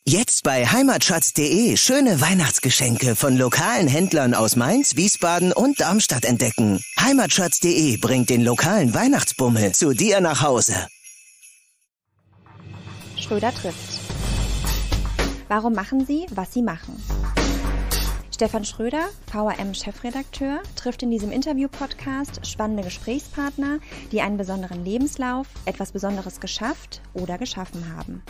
Jetzt bei heimatschatz.de schöne Weihnachtsgeschenke von lokalen Händlern aus Mainz, Wiesbaden und Darmstadt entdecken. Heimatschatz.de bringt den lokalen Weihnachtsbummel zu dir nach Hause. Schröder trifft. Warum machen Sie, was Sie machen? Stefan Schröder, VRM-Chefredakteur, trifft in diesem Interview-Podcast spannende Gesprächspartner, die einen besonderen Lebenslauf, etwas Besonderes geschafft oder geschaffen haben.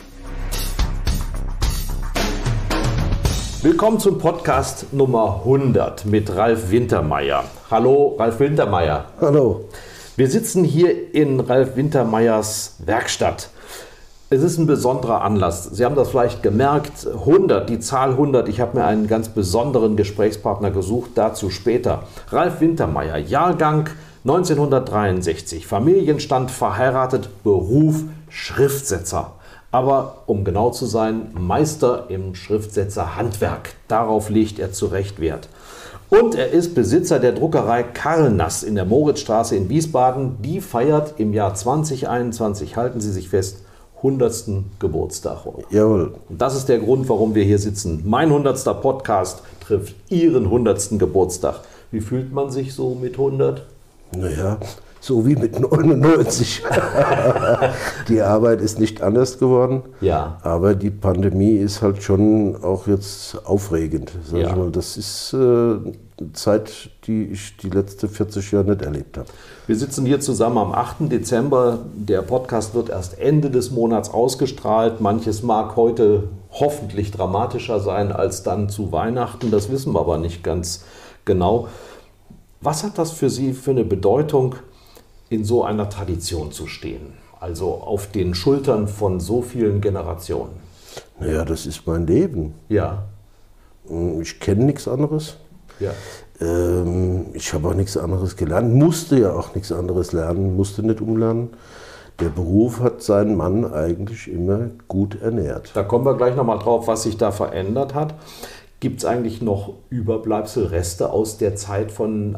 Willkommen zum Podcast Nummer 100 mit Ralf Wintermeyer. Hallo, Ralf Wintermeyer. Hallo. Wir sitzen hier in Ralf Wintermeyers Werkstatt. Es ist ein besonderer Anlass. Sie haben das vielleicht gemerkt, 100, die Zahl 100. Ich habe mir einen ganz besonderen Gesprächspartner gesucht, dazu später. Ralf Wintermeyer, Jahrgang 1963, Familienstand, verheiratet, Beruf Schriftsetzer. Aber um genau zu sein, Meister im Schriftsetzerhandwerk. Darauf legt er zu Recht Wert. Und er ist Besitzer der Druckerei Karl Nass in der Moritzstraße in Wiesbaden. Die feiert im Jahr 2021, halten Sie sich fest, 100. Geburtstag. Jawohl. Und das ist der Grund, warum wir hier sitzen. Mein 100. Podcast trifft Ihren 100. Geburtstag. Wie fühlt man sich so mit 100? Naja, so wie mit 99. Die Arbeit ist nicht anders geworden. Ja. Aber die Pandemie ist halt schon auch jetzt aufregend. Sag ich mal. Das ist eine Zeit, die ich die letzten 40 Jahre nicht erlebt habe. Wir sitzen hier zusammen am 8. Dezember. Der Podcast wird erst Ende des Monats ausgestrahlt. Manches mag heute hoffentlich dramatischer sein als dann zu Weihnachten. Das wissen wir aber nicht ganz genau. Was hat das für Sie für eine Bedeutung, in so einer Tradition zu stehen? Also auf den Schultern von so vielen Generationen. Naja, das ist mein Leben. Ja. Ich kenne nichts anderes. Ja. Ich habe auch nichts anderes gelernt, musste ja auch nichts anderes lernen, musste nicht umlernen. Der Beruf hat seinen Mann eigentlich immer gut ernährt. Da kommen wir gleich nochmal drauf, was sich da verändert hat. Gibt es eigentlich noch Überbleibsel, Reste aus der Zeit von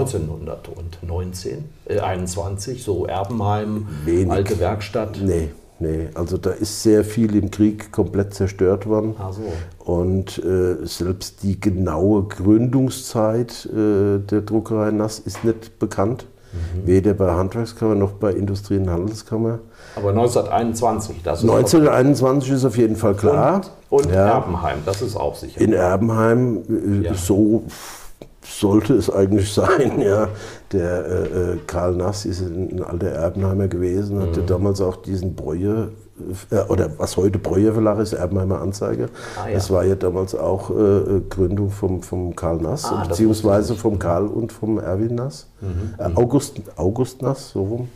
1921, so Erbenheim, Wenig. Alte Werkstatt? Nee, also da ist sehr viel im Krieg komplett zerstört worden. Ach so. Und selbst die genaue Gründungszeit der Druckerei Nass ist nicht bekannt. Weder bei Handwerkskammer noch bei Industrie- und Handelskammer. Aber 1921, das ist 1921 ist auf jeden Fall klar. Und Erbenheim, das ist auch sicher. In Erbenheim, so sollte es eigentlich sein. Ja. Der Karl Nass ist ein alter Erbenheimer gewesen, hatte damals auch diesen Breuer, oder was heute Breuer Verlag ist, Erbenheimer Anzeiger. Das war ja damals auch Gründung vom Karl Nass, beziehungsweise vom Karl und vom Erwin Nass. August Nass, so rum.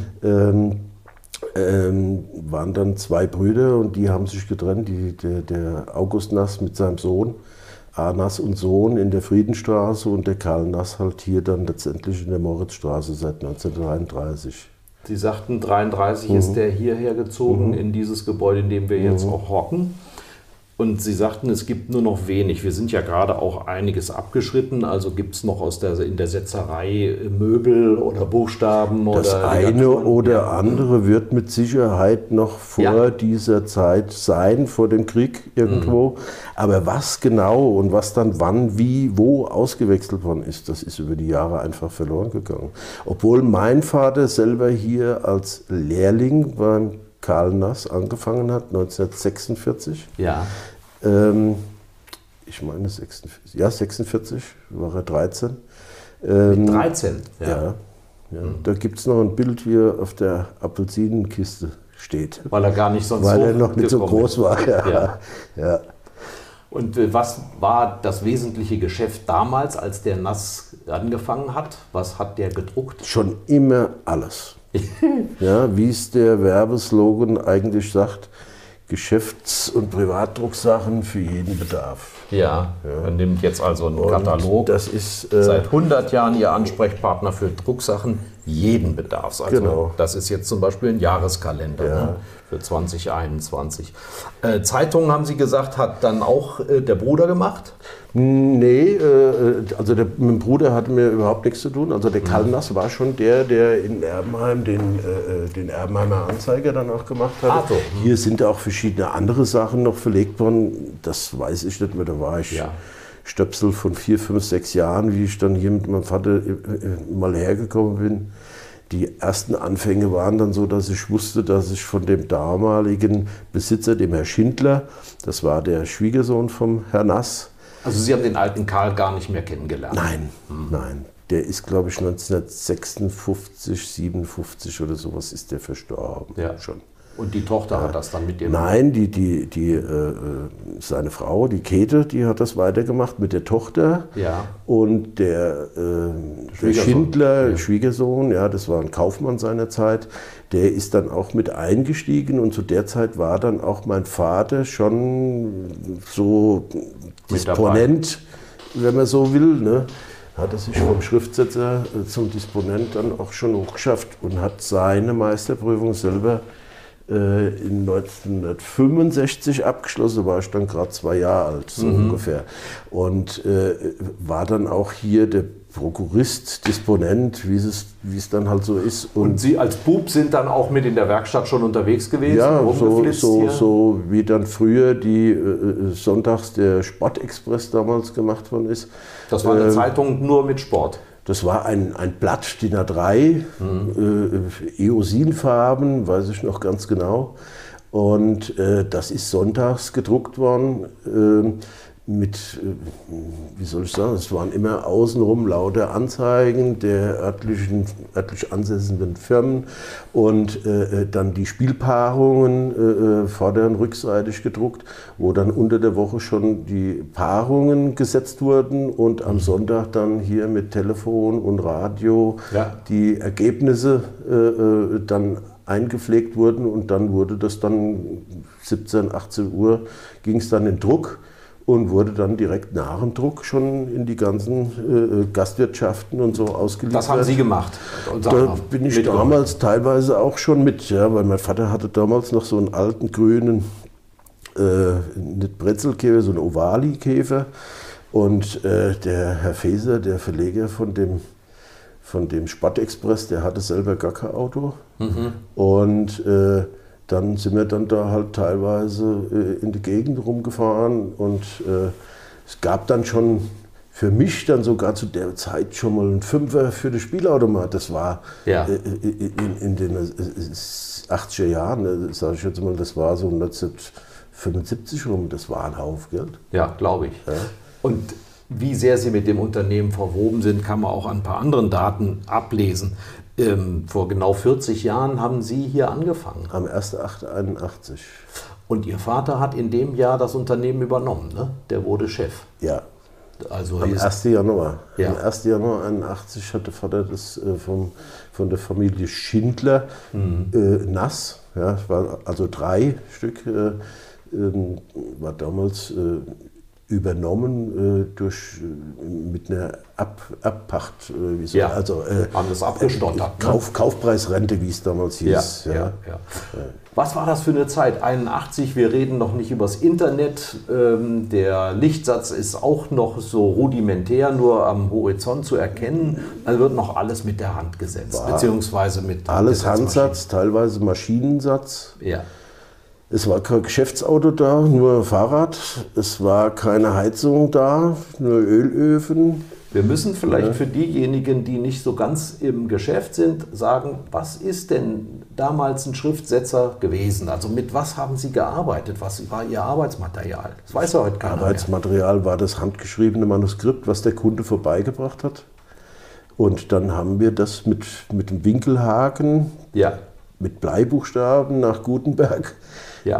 Waren dann zwei Brüder und die haben sich getrennt. Der August Nass mit seinem Sohn, A. Nass und Sohn in der Friedenstraße und der Karl Nass halt hier dann letztendlich in der Moritzstraße seit 1933. Sie sagten, 1933 ist der hierher gezogen in dieses Gebäude, in dem wir jetzt auch hocken. Und Sie sagten, es gibt nur noch wenig. Wir sind ja gerade auch einiges abgeschritten. Also gibt es noch in der Setzerei Möbel oder Buchstaben? Das oder eine oder andere wird mit Sicherheit noch vor dieser Zeit sein, vor dem Krieg irgendwo. Aber was genau und was dann wann, wie, wo ausgewechselt worden ist, das ist über die Jahre einfach verloren gegangen. Obwohl mein Vater selber hier als Lehrling beim Karl Nass angefangen hat, 1946. Ja. Ich meine 46. Ja, 46 war er 13. 13? Ja. Da gibt es noch ein Bild, wie er auf der Apfelsinenkiste steht. Weil er gar nicht sonst Weil er noch nicht so groß war. Ja. Und was war das wesentliche Geschäft damals, als der Nass angefangen hat? Was hat der gedruckt? Schon immer alles. Ja, wie es der Werbeslogan eigentlich sagt, Geschäfts- und Privatdrucksachen für jeden Bedarf. Ja, er nimmt jetzt also einen Katalog. Das ist seit 100 Jahren Ihr Ansprechpartner für Drucksachen jeden Bedarfs. Also Genau. das ist jetzt zum Beispiel ein Jahreskalender, ne, für 2021. Zeitungen, haben Sie gesagt, hat dann auch der Bruder gemacht? Nee, also mit dem Bruder hatte mir überhaupt nichts zu tun. Also der Karl Nass war schon der in Erbenheim den Erbenheimer Anzeiger dann auch gemacht hat. Ach so. Hier sind auch verschiedene andere Sachen noch verlegt worden. Das weiß ich nicht mehr, da war ich Stöpsel von 4, 5, 6 Jahren, wie ich dann hier mit meinem Vater mal hergekommen bin. Die ersten Anfänge waren dann so, dass ich wusste, dass ich von dem damaligen Besitzer, dem Herr Schindler, das war der Schwiegersohn vom Herrn Nass. Also Sie haben den alten Karl gar nicht mehr kennengelernt? Nein. Der ist, glaube ich, 1956, 57 oder sowas ist der verstorben. Ja. Schon. Und die Tochter hat das dann mit dem... Nein, seine Frau, die Käthe, die hat das weitergemacht mit der Tochter. Ja. Und der Schindler, Schwiegersohn, ja, das war ein Kaufmann seiner Zeit, der ist dann auch mit eingestiegen. Und zu der Zeit war dann auch mein Vater schon so Disponent, wenn man so will, ne? Hat er sich vom Schriftsetzer zum Disponent dann auch schon hochgeschafft und hat seine Meisterprüfung selber in 1965 abgeschlossen, war ich dann gerade 2 Jahre alt, so ungefähr. Und war dann auch hier der Prokurist, Disponent, wie es dann halt so ist. Und Sie als Bub sind dann auch mit in der Werkstatt schon unterwegs gewesen? Ja, so wie dann früher die sonntags der Sportexpress damals gemacht worden ist. Das war eine Zeitung nur mit Sport? Das war ein Blatt DIN A3, Eosinfarben, weiß ich noch ganz genau. Und das ist sonntags gedruckt worden mit, wie soll ich sagen, es waren immer außenrum lauter Anzeigen der örtlich ansässigen Firmen und dann die Spielpaarungen vorder- und rückseitig gedruckt, wo dann unter der Woche schon die Paarungen gesetzt wurden und am Sonntag dann hier mit Telefon und Radio die Ergebnisse dann eingepflegt wurden und dann wurde das dann 17, 18 Uhr ging es dann in Druck. Und wurde dann direkt nach dem Druck schon in die ganzen Gastwirtschaften und so ausgeliefert. Das haben Sie gemacht? Da bin ich damals teilweise auch schon mit, ja, weil mein Vater hatte damals noch so einen alten grünen, nicht Brezelkäfer, so einen Ovali-Käfer. Und der Herr Feser, der Verleger von dem Sportexpress, der hatte selber gar kein Auto. Und dann sind wir dann da halt teilweise in die Gegend rumgefahren und es gab dann schon für mich dann sogar zu der Zeit schon mal einen Fünfer für das Spielautomat. Das war in den 80er Jahren, sage ich jetzt mal, das war so 1975 rum, das war ein Haufen Geld. Ja, glaube ich. Ja. Und wie sehr Sie mit dem Unternehmen verwoben sind, kann man auch an ein paar anderen Daten ablesen. Vor genau 40 Jahren haben Sie hier angefangen. Am 1.8.81. Und Ihr Vater hat in dem Jahr das Unternehmen übernommen, ne? Der wurde Chef. Ja. Also am 1. Januar. Ja. Am 1. Januar 81 hat der Vater das von der Familie Schindler Nass, ja, war also 3 Stück, war damals übernommen mit einer Abpacht. haben das abgestottert. Kaufpreisrente, wie es damals hieß. Ja. Was war das für eine Zeit? 81, wir reden noch nicht übers Internet. Der Lichtsatz ist auch noch so rudimentär, nur am Horizont zu erkennen. Also wird noch alles mit der Hand gesetzt, beziehungsweise mit alles Handsatz, teilweise Maschinensatz. Ja. Es war kein Geschäftsauto da, nur Fahrrad. Es war keine Heizung da, nur Ölöfen. Wir müssen vielleicht für diejenigen, die nicht so ganz im Geschäft sind, sagen, was ist denn damals ein Schriftsetzer gewesen? Also mit was haben Sie gearbeitet? Was war Ihr Arbeitsmaterial? Das weiß ja heute keiner mehr. Arbeitsmaterial war das handgeschriebene Manuskript, was der Kunde vorbeigebracht hat. Und dann haben wir das mit dem Winkelhaken, mit Bleibuchstaben nach Gutenberg. Ja.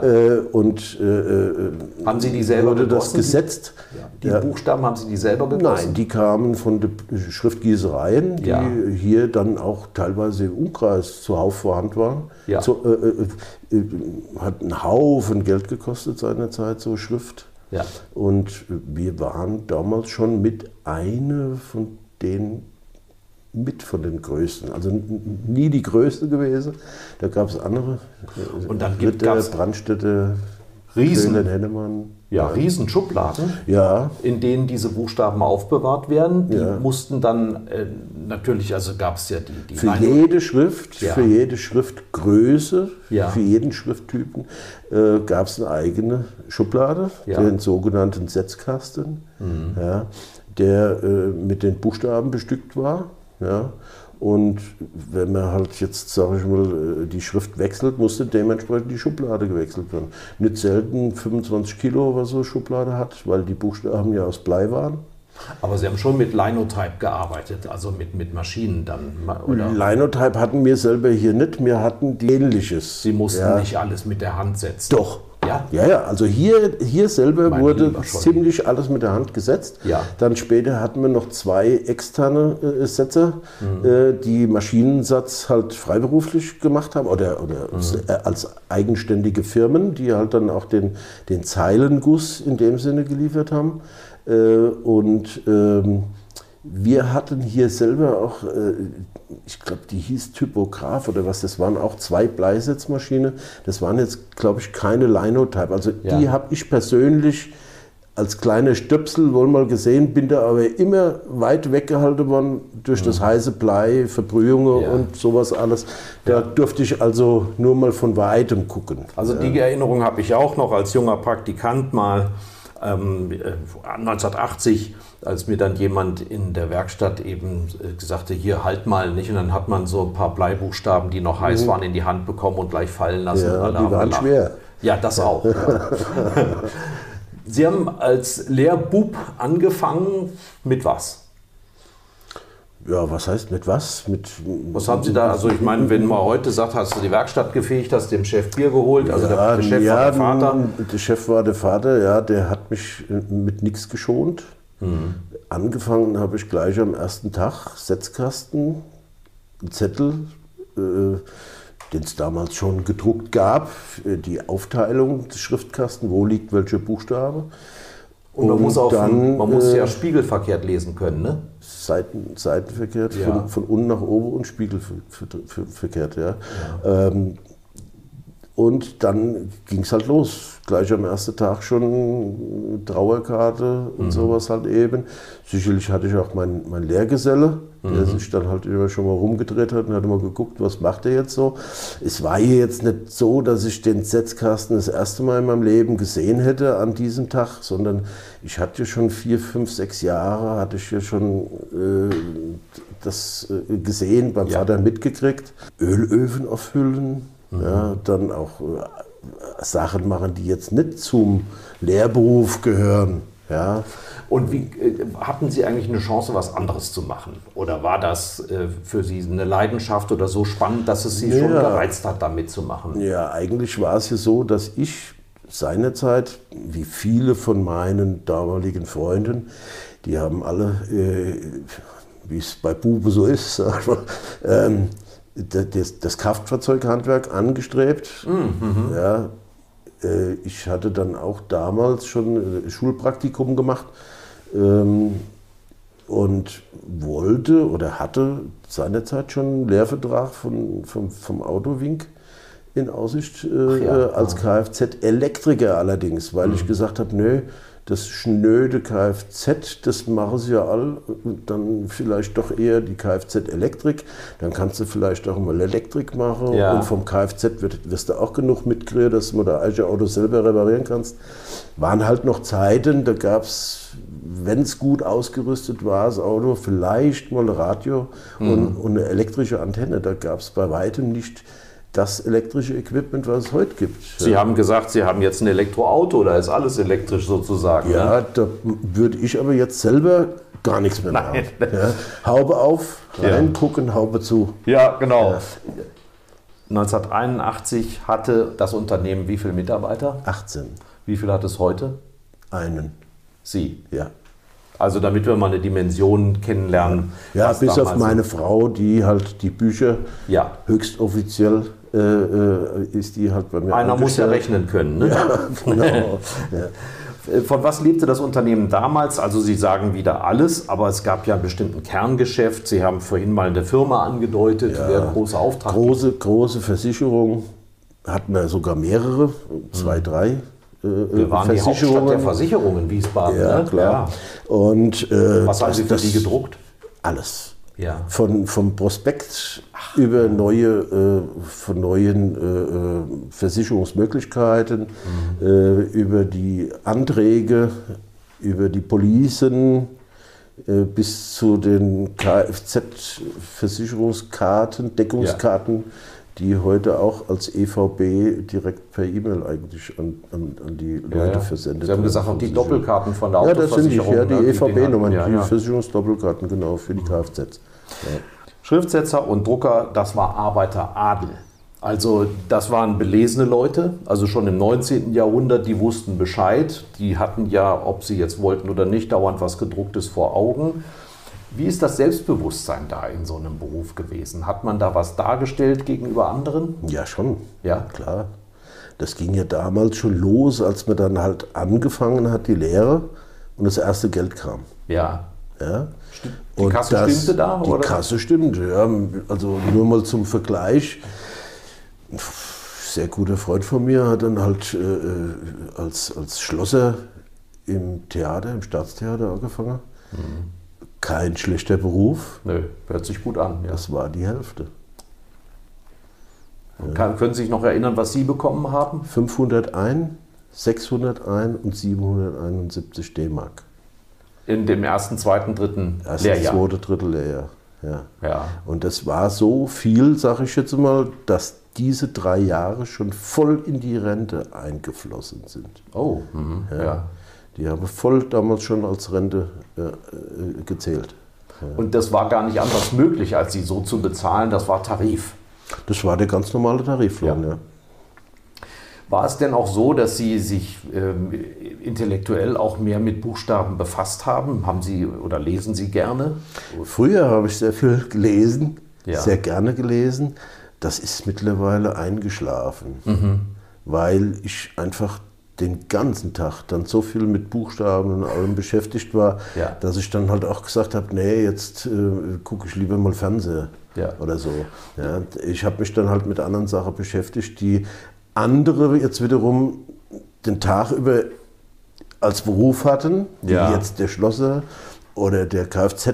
Haben Sie die selber wurde das gesetzt? Ja. Die Buchstaben, haben Sie die selber gegossen? Nein, die kamen von den Schriftgießereien, die hier dann auch teilweise im Umkreis zuhauf vorhanden waren. Ja. Hat einen Haufen Geld gekostet seinerzeit, so Schrift. Ja. Und wir waren damals schon mit einer von den mit von den größten. Also nie die größte gewesen. Da gab es andere. Und dann gibt es Brandstätte, Riesen, Hennemann. ja, Riesenschubladen, ja, in denen diese Buchstaben aufbewahrt werden. Die Ja. mussten dann natürlich, also gab es ja die für jede Schrift, Ja. für jede Schriftgröße, Ja. für jeden Schrifttypen gab es eine eigene Schublade, Ja. den sogenannten Setzkasten, ja, der mit den Buchstaben bestückt war. Ja. Und wenn man halt jetzt, sage ich mal, die Schrift wechselt, musste dementsprechend die Schublade gewechselt werden. Nicht selten 25 Kilo oder so Schublade hat, weil die Buchstaben ja aus Blei waren. Aber Sie haben schon mit Linotype gearbeitet, also mit Maschinen dann, oder? Linotype hatten wir selber hier nicht, wir hatten die Ähnliches. Sie mussten ja. nicht alles mit der Hand setzen. Doch. Ja? Ja, also hier selber Mein wurde Lieber, schon. ziemlich alles mit der Hand gesetzt. Ja. Dann später hatten wir noch 2 externe Setzer, die Maschinensatz halt freiberuflich gemacht haben oder als eigenständige Firmen, die halt dann auch den Zeilenguss in dem Sinne geliefert haben. Wir hatten hier selber auch, ich glaube, die hieß Typograph oder was, das waren auch 2 Bleisetzmaschinen. Das waren jetzt, glaube ich, keine Linotype. Also Ja. die habe ich persönlich als kleiner Stöpsel wohl mal gesehen, bin da aber immer weit weggehalten worden durch das heiße Blei, Verbrühungen Ja. und sowas alles. Da durfte ich also nur mal von Weitem gucken. Also die Erinnerung habe ich auch noch als junger Praktikant mal 1980, als mir dann jemand in der Werkstatt eben gesagt hat, hier halt mal nicht. Und dann hat man so ein paar Bleibuchstaben, die noch heiß waren, in die Hand bekommen und gleich fallen lassen. Ja, und alle die haben waren gelacht. schwer. Ja, das auch. Ja. Sie haben als Lehrbub angefangen mit was? Ja, was heißt mit was? Was haben Sie da? Also ich meine, wenn man heute sagt, hast du die Werkstatt gefegt, hast dem Chef Bier geholt, also der Chef war der Vater. Der Chef war der Vater, ja, der hat mich mit nichts geschont. Angefangen habe ich gleich am ersten Tag, Setzkasten, einen Zettel, den es damals schon gedruckt gab, die Aufteilung des Schriftkasten, wo liegt welcher Buchstabe. Und man muss auch dann, man muss ja spiegelverkehrt lesen können, ne? Seitenverkehrt, Ja. von unten nach oben und spiegelverkehrt, ja. Und dann ging es halt los. Gleich am ersten Tag schon Trauerkarte und sowas halt eben. Sicherlich hatte ich auch meinen Lehrgeselle, der sich dann halt immer schon mal rumgedreht hat und hat mal geguckt, was macht er jetzt so. Es war hier jetzt nicht so, dass ich den Setzkasten das erste Mal in meinem Leben gesehen hätte an diesem Tag, sondern ich hatte schon 4, 5, 6 Jahre, hatte ich ja schon das gesehen, beim Vater mitgekriegt. Ölöfen auffüllen, ja, dann auch Sachen machen, die jetzt nicht zum Lehrberuf gehören. Ja. Und wie hatten Sie eigentlich eine Chance, was anderes zu machen? Oder war das für Sie eine Leidenschaft oder so spannend, dass es Sie schon gereizt hat, da mitzumachen? Ja, eigentlich war es ja so, dass ich seinerzeit, wie viele von meinen damaligen Freunden, die haben alle, wie es bei Bube so ist, sag ich mal, das Kraftfahrzeughandwerk angestrebt. Ja, ich hatte dann auch damals schon Schulpraktikum gemacht und wollte oder hatte seinerzeit schon einen Lehrvertrag vom Autowink in Aussicht als Kfz-Elektriker allerdings, weil ich gesagt habe, nö, das schnöde Kfz, das machen sie ja all, dann vielleicht doch eher die Kfz-Elektrik, dann kannst du vielleicht auch mal Elektrik machen und vom Kfz wirst du auch genug mitkriegen, dass du mal dein eigenes Auto selber reparieren kannst. Waren halt noch Zeiten, da gab es, wenn es gut ausgerüstet war, das Auto, vielleicht mal ein Radio und eine elektrische Antenne, da gab es bei weitem nicht das elektrische Equipment, was es heute gibt. Sie haben gesagt, Sie haben jetzt ein Elektroauto, da ist alles elektrisch sozusagen. Ja, ne? da würde ich aber jetzt selber gar nichts mehr machen. Ja, Haube auf, reingucken, Haube zu. Ja, genau. Ja. 1981 hatte das Unternehmen wie viele Mitarbeiter? 18. Wie viel hat es heute? Einen. Sie? Ja. Also damit wir mal eine Dimension kennenlernen. Ja, bis auf meine Frau, die halt die Bücher höchst offiziell ist die halt bei mir. Einer muss ja rechnen können. Ne? Ja, genau. Ja. Von was lebte das Unternehmen damals? Also Sie sagen wieder alles, aber es gab ja einen bestimmten Kerngeschäft. Sie haben vorhin mal eine Firma angedeutet, wer große Auftrag. Große Versicherung, hatten wir sogar mehrere, 2, 3 Wir waren die Hauptstadt der Versicherungen, Wiesbaden. Ja, ne? klar. Ja. Und, was haben Sie für die gedruckt? Alles. Ja. Vom Prospekt über neuen Versicherungsmöglichkeiten, über die Anträge, über die Policen, bis zu den Kfz-Versicherungskarten, Deckungskarten, die heute auch als EVB direkt per E-Mail eigentlich an die Leute versendet werden. Sie haben gesagt, auch die Doppelkarten von der Autoversicherung. Ja, das sind die EVB-Nummern, die Versicherungsdoppelkarten, genau, für die Kfz. Ja. Schriftsetzer und Drucker, das war Arbeiteradel. Also das waren belesene Leute, also schon im 19. Jahrhundert, die wussten Bescheid. Die hatten ja, ob sie jetzt wollten oder nicht, dauernd was Gedrucktes vor Augen. Wie ist das Selbstbewusstsein da in so einem Beruf gewesen? Hat man da was dargestellt gegenüber anderen? Ja, schon. Ja, klar. Das ging ja damals schon los, als man dann halt angefangen hat, die Lehre und das erste Geld kam. Ja. Ja. Die Kasse stimmte da? Die Kasse stimmte, ja. Also nur mal zum Vergleich. Ein sehr guter Freund von mir hat dann halt als Schlosser im Theater, im Staatstheater angefangen. Kein schlechter Beruf. Nö, hört sich gut an. Ja. Das war die Hälfte. Können Sie sich noch erinnern, was Sie bekommen haben? 501, 601 und 771 D-Mark. In dem ersten, zweiten, dritten Lehrjahr? Zweite, dritte Lehrjahr, ja. Ja. Und das war so viel, sage ich jetzt mal, dass diese 3 Jahre schon voll in die Rente eingeflossen sind. Oh, ja. Die haben voll damals schon als Rente gezählt. Ja. Und das war gar nicht anders möglich, als sie so zu bezahlen, das war Tarif? Das war der ganz normale Tariflohn, ja. War es denn auch so, dass Sie sich intellektuell auch mehr mit Buchstaben befasst haben? Haben Sie oder lesen Sie gerne? Früher habe ich sehr viel gelesen, ja. Sehr gerne gelesen. Das ist mittlerweile eingeschlafen, weil ich einfach den ganzen Tag dann so viel mit Buchstaben und allem beschäftigt war, dass ich dann halt auch gesagt habe, nee, jetzt gucke ich lieber mal Fernseher oder so. Ja, ich habe mich dann halt mit anderen Sachen beschäftigt, die andere jetzt wiederum den Tag über als Beruf hatten, wie jetzt der Schlosser oder der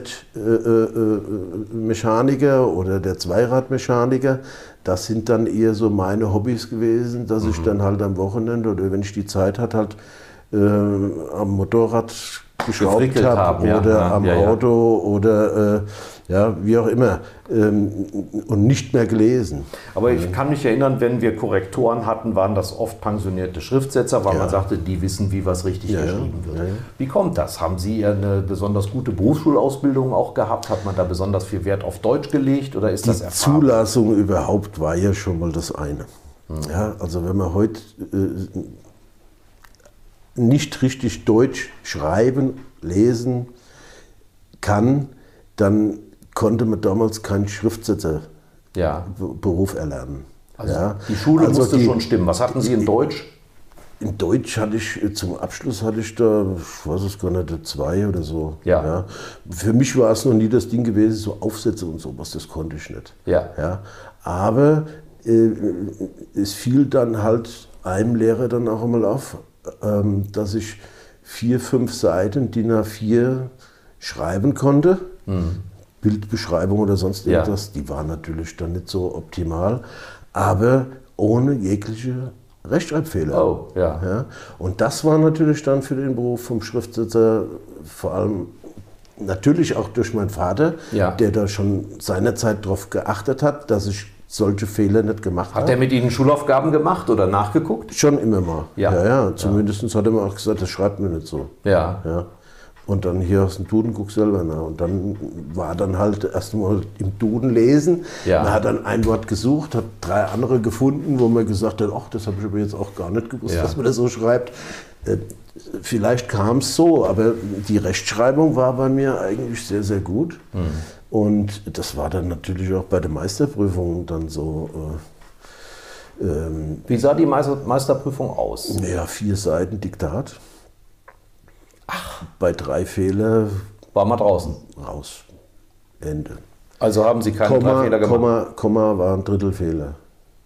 Kfz-Mechaniker oder der Zweiradmechaniker. Das sind dann eher so meine Hobbys gewesen, dass ich dann halt am Wochenende oder wenn ich die Zeit hatte, halt am Motorrad geschraubt habe oder am Auto oder wie auch immer und nicht mehr gelesen. Aber ich kann mich erinnern, wenn wir Korrektoren hatten, waren das oft pensionierte Schriftsetzer, weil man sagte, die wissen, wie was richtig geschrieben wird. Ja. Wie kommt das? Haben Sie eine besonders gute Berufsschulausbildung auch gehabt? Hat man da besonders viel Wert auf Deutsch gelegt oder ist das erfahren? Die Zulassung überhaupt war ja schon mal das eine. Ja, also wenn man heute nicht richtig Deutsch schreiben, lesen kann, dann konnte man damals keinen Schriftsetzerberuf erlernen. Also die Schule musste schon stimmen. Was hatten Sie in Deutsch? In Deutsch hatte ich, zum Abschluss hatte ich da, ich weiß es gar nicht, 2 oder so. Ja. Für mich war es noch nie das Ding gewesen, so Aufsätze und sowas, das konnte ich nicht. Ja. Aber es fiel dann halt einem Lehrer dann auch einmal auf, dass ich 4, 5 Seiten DIN A4 schreiben konnte. Bildbeschreibung oder sonst irgendwas, die war natürlich dann nicht so optimal, aber ohne jegliche Rechtschreibfehler. Oh, ja. Und das war natürlich dann für den Beruf vom Schriftsetzer vor allem natürlich auch durch meinen Vater, der da schon seinerzeit darauf geachtet hat, dass ich solche Fehler nicht gemacht habe. Hat er mit Ihnen Schulaufgaben gemacht oder nachgeguckt? Schon immer mal. Ja. Zumindest hat er mir auch gesagt, das schreibt mir nicht so. Ja. Und dann hier aus dem Duden, guck selber nach. Und dann war dann halt erst mal im Duden lesen. Man hat dann ein Wort gesucht, hat 3 andere gefunden, wo man gesagt hat, ach, das habe ich aber jetzt auch gar nicht gewusst, dass man das so schreibt. Vielleicht kam es so, aber die Rechtschreibung war bei mir eigentlich sehr, sehr gut. Und das war dann natürlich auch bei der Meisterprüfung dann so. Wie sah die Meisterprüfung aus? Ja, 4 Seiten Diktat. Bei 3 Fehler war man draußen. Raus. Ende. Also haben Sie keinen 3 Fehler gemacht? Komma war ein Drittelfehler.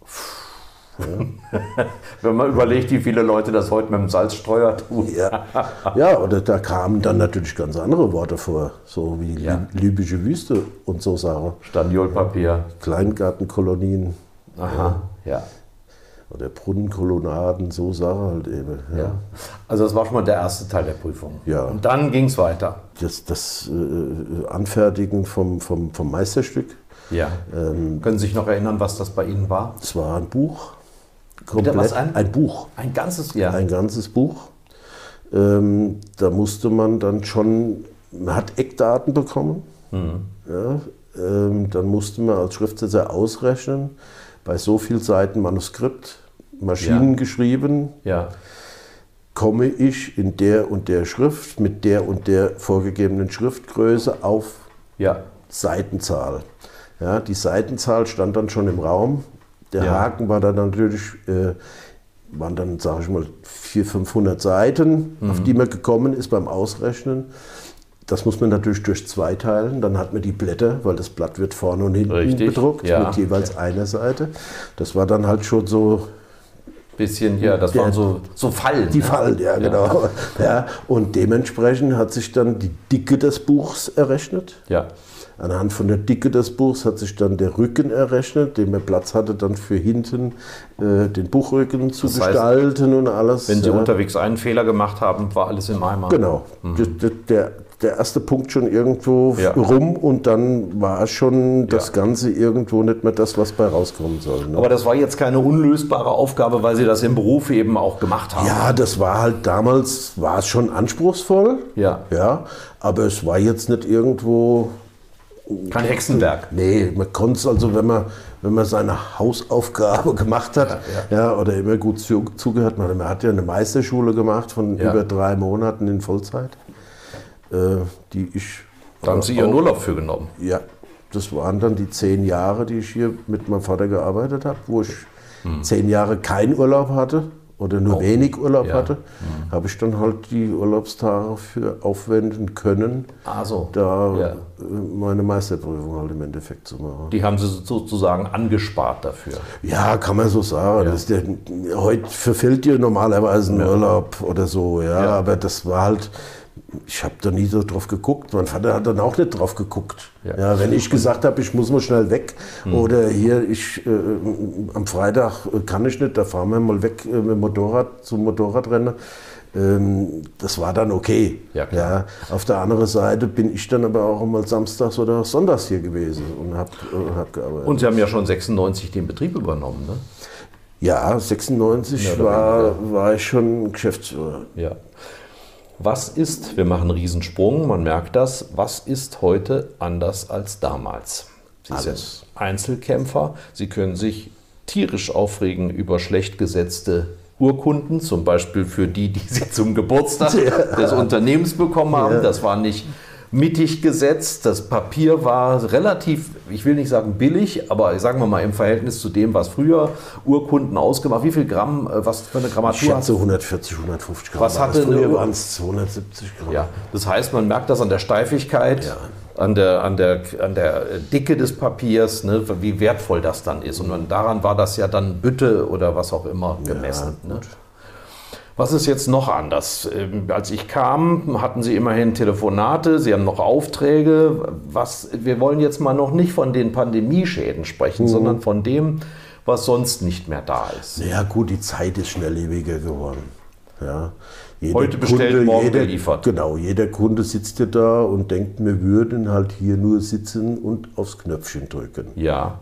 Ja. Wenn man überlegt, wie viele Leute das heute mit dem Salzstreuer tun. Ja, oder da kamen dann natürlich ganz andere Worte vor, so wie libysche Wüste und so Sachen. Staniolpapier. Kleingartenkolonien. Aha, ja. Oder Brunnenkolonnaden, so Sachen halt eben. Ja. Also das war schon mal der erste Teil der Prüfung. Ja. Und dann ging es weiter. Das Anfertigen vom Meisterstück. Ja. Können Sie sich noch erinnern, was das bei Ihnen war? Es war ein Buch. Was ein Buch. Ein ganzes Jahr? Ein ganzes Buch. Da musste man dann schon, man hat Eckdaten bekommen. Ja, dann musste man als Schriftsetzer ausrechnen, bei so vielen Seiten Manuskript, maschinengeschrieben, komme ich in der und der Schrift mit der und der vorgegebenen Schriftgröße auf Seitenzahl. Ja, die Seitenzahl stand dann schon im Raum. Der Haken war dann natürlich, waren dann, sage ich mal, 400, 500 Seiten, auf die man gekommen ist beim Ausrechnen. Das muss man natürlich durch 2 teilen. Dann hat man die Blätter, weil das Blatt wird vorne und hinten bedruckt, mit jeweils einer Seite. Das war dann halt schon so... Bisschen, das waren so Fallen. Die Fallen, ja, genau. Ja, und dementsprechend hat sich dann die Dicke des Buchs errechnet. Ja. Anhand von der Dicke des Buchs hat sich dann der Rücken errechnet, den man Platz hatte, dann für hinten den Buchrücken zu gestalten und alles. Wenn Sie unterwegs einen Fehler gemacht haben, war alles im Eimer. Genau. Der erste Punkt schon irgendwo rum und dann war schon das Ganze irgendwo nicht mehr das, was bei rauskommen soll. Ne? Aber das war jetzt keine unlösbare Aufgabe, weil Sie das im Beruf eben auch gemacht haben. Ja, das war halt damals, war es schon anspruchsvoll. Ja, aber es war jetzt nicht irgendwo... Kein Hexenwerk. Nee, man konnte es also, wenn man seine Hausaufgabe gemacht hat, oder immer gut zugehört hat. Man hat ja eine Meisterschule gemacht von über 3 Monaten in Vollzeit. Die ich... Da haben Sie Ihren Urlaub für genommen. Ja, das waren dann die 10 Jahre, die ich hier mit meinem Vater gearbeitet habe, wo ich 10 Jahre keinen Urlaub hatte oder nur wenig Urlaub hatte, habe ich dann halt die Urlaubstage für aufwenden können, meine Meisterprüfung halt im Endeffekt zu machen. Die haben Sie sozusagen angespart dafür? Ja, kann man so sagen. Ja. Das heute verfällt dir normalerweise ein Urlaub oder so, aber das war halt... Ich habe da nie so drauf geguckt. Mein Vater hat dann auch nicht drauf geguckt. Ja, wenn ich gesagt habe, ich muss mal schnell weg oder hier, am Freitag kann ich nicht, da fahren wir mal weg mit dem Motorrad zum Motorradrennen. Das war dann okay. Ja, auf der anderen Seite bin ich dann aber auch mal samstags oder sonntags hier gewesen und hab gearbeitet. Und Sie haben ja schon 96 den Betrieb übernommen, ne? Ja, 96 war ich schon Geschäftsführer. Ja. Was ist, wir machen einen Riesensprung, man merkt das, was ist heute anders als damals? Sie sind Einzelkämpfer, Sie können sich tierisch aufregen über schlecht gesetzte Urkunden, zum Beispiel für die Sie zum Geburtstag des Unternehmens bekommen haben. Das war nicht mittig gesetzt, das Papier war relativ, ich will nicht sagen billig, aber sagen wir mal im Verhältnis zu dem, was früher Urkunden ausgemacht, wie viel Gramm, was für eine Grammatur? Ich schätze 140, 150 Gramm. Was hatte früher waren es 270 Gramm. Ja, das heißt, man merkt das an der Steifigkeit, an der Dicke des Papiers, ne, wie wertvoll das dann ist. Und daran war das ja dann Bütte oder was auch immer gemessen. Ne? Was ist jetzt noch anders? Als ich kam, hatten Sie immerhin Telefonate, Sie haben noch Aufträge. Wir wollen jetzt mal noch nicht von den Pandemieschäden sprechen, sondern von dem, was sonst nicht mehr da ist. Ja gut, die Zeit ist schnelllebiger geworden. Ja. Heute bestellt, morgen geliefert. Genau, jeder Kunde sitzt ja da und denkt, wir würden halt hier nur sitzen und aufs Knöpfchen drücken. Ja.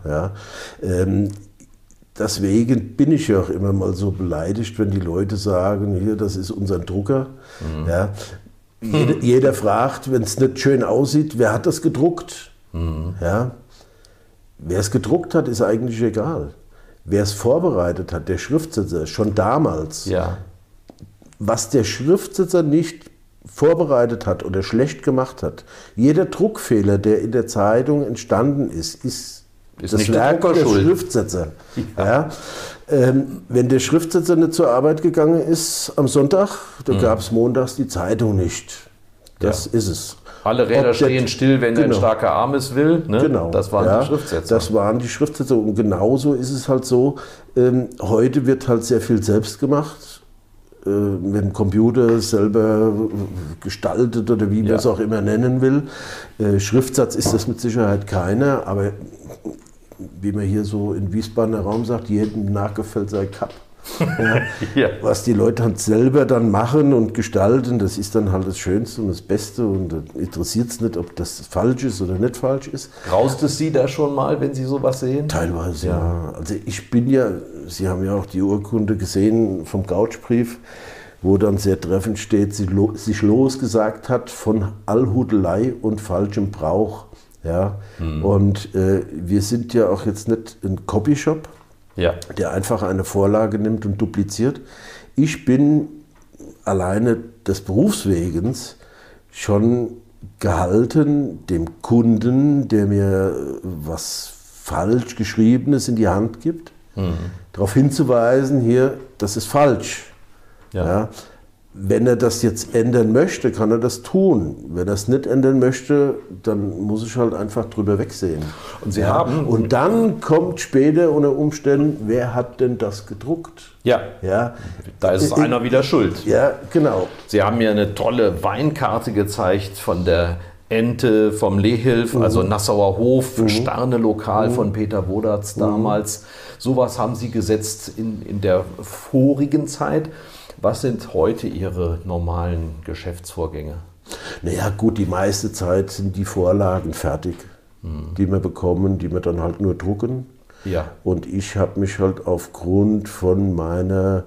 Deswegen bin ich ja auch immer mal so beleidigt, wenn die Leute sagen, hier, das ist unser Drucker. Ja. Jeder fragt, wenn es nicht schön aussieht, wer hat das gedruckt? Ja. Wer es gedruckt hat, ist eigentlich egal. Wer es vorbereitet hat, der Schriftsetzer, schon damals. Ja. Was der Schriftsetzer nicht vorbereitet hat oder schlecht gemacht hat, jeder Druckfehler, der in der Zeitung entstanden ist das Werk der Schriftsetzer. Ja. Wenn der Schriftsetzer nicht zur Arbeit gegangen ist am Sonntag, dann gab es montags die Zeitung nicht. Das ist es. Alle Räder stehen still, wenn ein starker Arm es will. Ne? Genau. Das waren die Schriftsetzer. Das waren die Schriftsetzer. Und genauso ist es halt so, heute wird halt sehr viel selbst gemacht. Mit dem Computer selber gestaltet oder wie man es auch immer nennen will. Schriftsatz ist das mit Sicherheit keiner, aber wie man hier so in Wiesbadener Raum sagt, jedem nachgefällt sein Kapp. Was die Leute halt selber dann machen und gestalten, das ist dann halt das Schönste und das Beste und interessiert es nicht, ob das falsch ist oder nicht falsch ist. Graust es Sie da schon mal, wenn Sie sowas sehen? Teilweise, ja. Also ich bin ja, Sie haben ja auch die Urkunde gesehen vom Gautschbrief, wo dann sehr treffend steht, sich losgesagt hat von Allhudelei und falschem Brauch. Ja? Und wir sind ja auch jetzt nicht ein Copyshop, der einfach eine Vorlage nimmt und dupliziert. Ich bin alleine des Berufswegens schon gehalten, dem Kunden, der mir was falsch Geschriebenes in die Hand gibt, darauf hinzuweisen, hier, das ist falsch. Ja. Wenn er das jetzt ändern möchte, kann er das tun. Wenn er es nicht ändern möchte, dann muss ich halt einfach drüber wegsehen. Und dann kommt später unter Umständen, wer hat denn das gedruckt? Ja. Da ist einer wieder schuld. Ja, genau. Sie haben mir eine tolle Weinkarte gezeigt von der Ente vom Lehilf, also Nassauer Hof, Sterne-Lokal von Peter Wodarz damals. Sowas haben Sie gesetzt in der vorigen Zeit. Was sind heute Ihre normalen Geschäftsvorgänge? Naja gut, die meiste Zeit sind die Vorlagen fertig, die wir bekommen, die wir dann halt nur drucken. Ja. Und ich habe mich halt aufgrund von meiner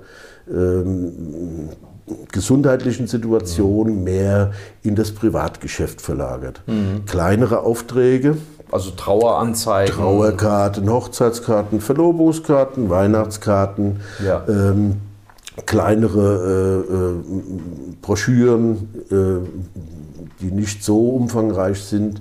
gesundheitlichen Situation mehr in das Privatgeschäft verlagert. Kleinere Aufträge. Also Traueranzeigen. Trauerkarten, Hochzeitskarten, Verlobungskarten, Weihnachtskarten. Ja. Kleinere Broschüren, die nicht so umfangreich sind,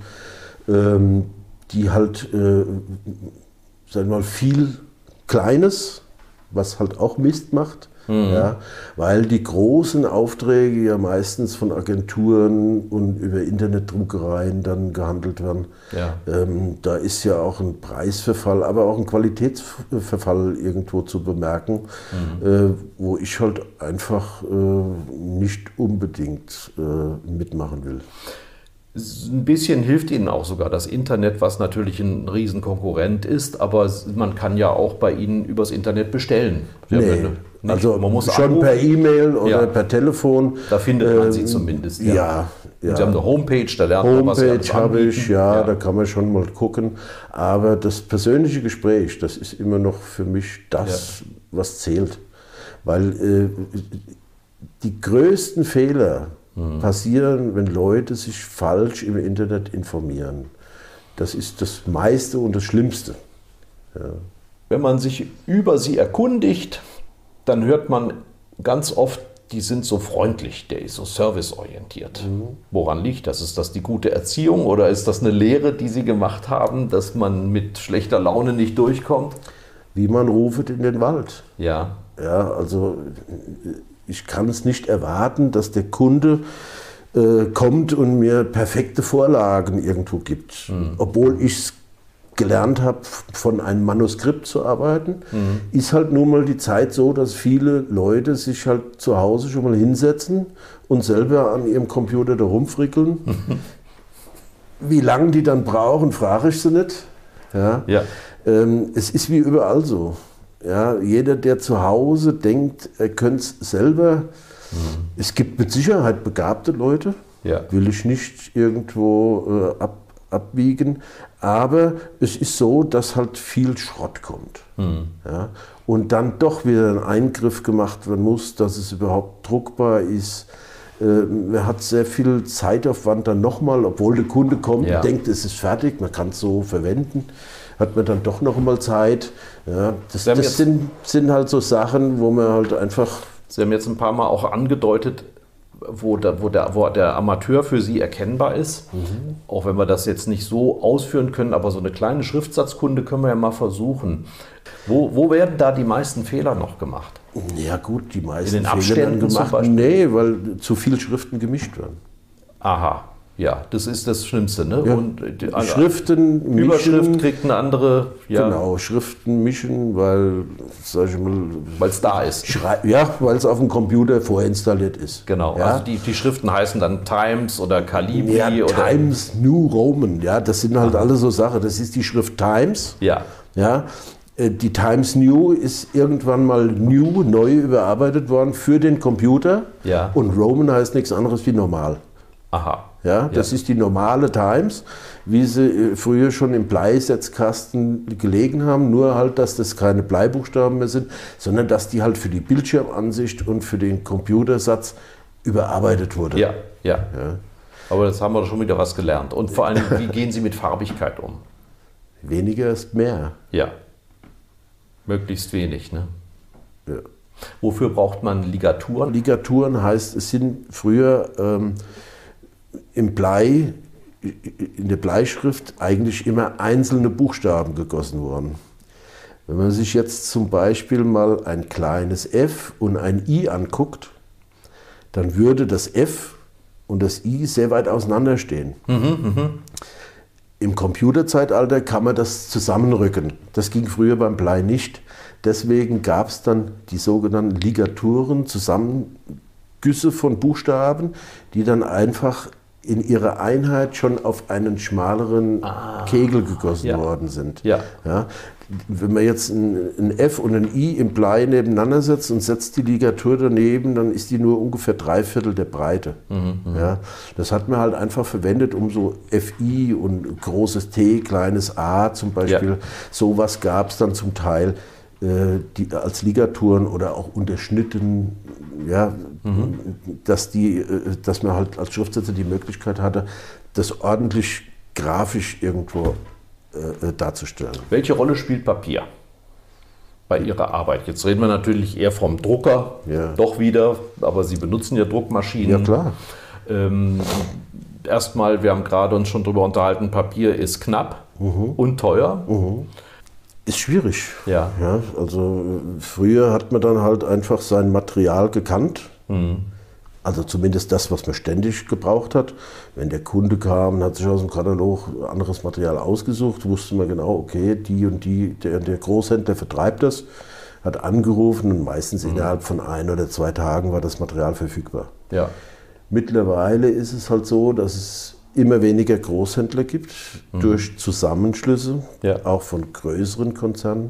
die halt, sagen wir mal, viel Kleines, was halt auch Mist macht, weil die großen Aufträge ja meistens von Agenturen und über Internetdruckereien dann gehandelt werden. Ja. Da ist ja auch ein Preisverfall, aber auch ein Qualitätsverfall irgendwo zu bemerken, wo ich halt einfach nicht unbedingt mitmachen will. Ein bisschen hilft Ihnen auch sogar das Internet, was natürlich ein Riesenkonkurrent ist, aber man kann ja auch bei Ihnen übers Internet bestellen. Also man muss schon anrufen. Per E-Mail oder per Telefon. Da findet man Sie zumindest. Ja. Sie haben eine Homepage, da lernt man was. Homepage habe ich, da kann man schon mal gucken. Aber das persönliche Gespräch, das ist immer noch für mich das, was zählt. Weil die größten Fehler passieren, wenn Leute sich falsch im Internet informieren. Das ist das meiste und das Schlimmste. Ja. Wenn man sich über sie erkundigt, dann hört man ganz oft, die sind so freundlich, der ist so serviceorientiert. Woran liegt das? Ist das die gute Erziehung oder ist das eine Lehre, die Sie gemacht haben, dass man mit schlechter Laune nicht durchkommt? Wie man ruft in den Wald. Ja. Ja, also ich kann es nicht erwarten, dass der Kunde kommt und mir perfekte Vorlagen irgendwo gibt. Obwohl ich es gelernt habe, von einem Manuskript zu arbeiten, ist halt nun mal die Zeit so, dass viele Leute sich halt zu Hause schon mal hinsetzen und selber an ihrem Computer da rumfrickeln. Wie lange die dann brauchen, frage ich sie nicht. Ja. Es ist wie überall so. Ja, jeder, der zu Hause denkt, er könnte es selber. Es gibt mit Sicherheit begabte Leute, will ich nicht irgendwo abwiegen, aber es ist so, dass halt viel Schrott kommt. Ja, und dann doch wieder ein Eingriff gemacht werden muss, dass es überhaupt druckbar ist. Man hat sehr viel Zeitaufwand dann nochmal, obwohl der Kunde kommt und denkt, es ist fertig, man kann es so verwenden, hat man dann doch noch mal Zeit. Ja, das sind halt so Sachen, wo man halt einfach... Sie haben jetzt ein paar Mal auch angedeutet, wo der Amateur für Sie erkennbar ist. Auch wenn wir das jetzt nicht so ausführen können, aber so eine kleine Schriftsatzkunde können wir ja mal versuchen. Wo werden da die meisten Fehler noch gemacht? Ja gut, die meisten in den Fehler Abständen gemacht. Nee, weil zu viele Schriften gemischt werden. Aha. Ja, das ist das Schlimmste, ne? Ja. Und Schriften mischen. Überschrift kriegt eine andere. Ja. Genau, Schriften mischen, weil, sag ich mal, Weil es da ist. Ja, weil es auf dem Computer vorinstalliert ist. Genau. Ja? Also die Schriften heißen dann Times oder Calibri Ja, oder. Times New Roman, ja, das sind halt alle so Sachen. Das ist die Schrift Times. Ja. Ja, die Times New ist irgendwann mal neu überarbeitet worden für den Computer. Ja. Und Roman heißt nichts anderes wie normal. Aha. Ja, das ist die normale Times, wie sie früher schon im Bleisetzkasten gelegen haben, nur halt, dass das keine Bleibuchstaben mehr sind, sondern dass die halt für die Bildschirmansicht und für den Computersatz überarbeitet wurde. Ja, ja. Aber das haben wir doch schon wieder was gelernt. Und vor allem, wie gehen Sie mit Farbigkeit um? Weniger ist mehr. Ja. Möglichst wenig, ne? Ja. Wofür braucht man Ligaturen? Ligaturen heißt, es sind früher im Blei, in der Bleischrift eigentlich immer einzelne Buchstaben gegossen worden. Wenn man sich jetzt zum Beispiel mal ein kleines F und ein I anguckt, dann würde das F und das I sehr weit auseinander stehen. Im Computerzeitalter kann man das zusammenrücken. Das ging früher beim Blei nicht. Deswegen gab es dann die sogenannten Ligaturen, Zusammengüsse von Buchstaben, die dann einfach in ihrer Einheit schon auf einen schmaleren Kegel gegossen worden sind. Ja. Ja, wenn man jetzt ein F und ein I im Blei nebeneinander setzt und setzt die Ligatur daneben, dann ist die nur ungefähr 3/4 der Breite. Ja, das hat man halt einfach verwendet, um so FI und großes T, kleines A zum Beispiel, sowas gab es dann zum Teil. Die als Ligaturen oder auch unterschnitten, ja, dass man halt als Schriftsetzer die Möglichkeit hatte, das ordentlich grafisch irgendwo darzustellen. Welche Rolle spielt Papier bei Ihrer Arbeit? Jetzt reden wir natürlich eher vom Drucker, doch wieder, aber Sie benutzen ja Druckmaschinen. Ja, klar. Erstmal, wir haben gerade uns schon darüber unterhalten, Papier ist knapp und teuer. Ist schwierig. Ja. Ja, also früher hat man dann halt einfach sein Material gekannt. Also zumindest das, was man ständig gebraucht hat. Wenn der Kunde kam und hat sich aus dem Katalog anderes Material ausgesucht, wusste man genau, okay, die und die, der Großhändler vertreibt das, hat angerufen und meistens innerhalb von 1 oder 2 Tagen war das Material verfügbar. Ja. Mittlerweile ist es halt so, dass es immer weniger Großhändler gibt, durch Zusammenschlüsse, auch von größeren Konzernen.